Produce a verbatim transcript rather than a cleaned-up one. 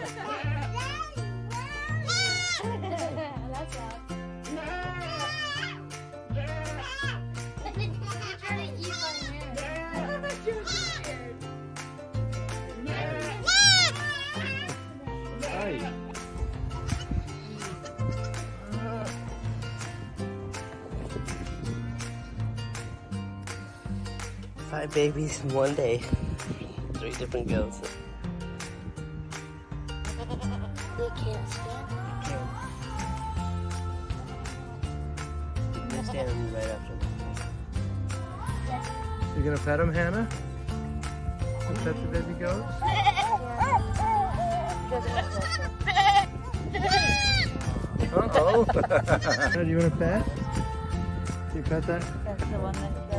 That's loud. Five babies in one day. Three different girls. They can't stand. You can stand right after. You gonna pet him, Hannah? You pet the baby goats? Uh oh. Do you want to pet? Do you pet that? That's the one that.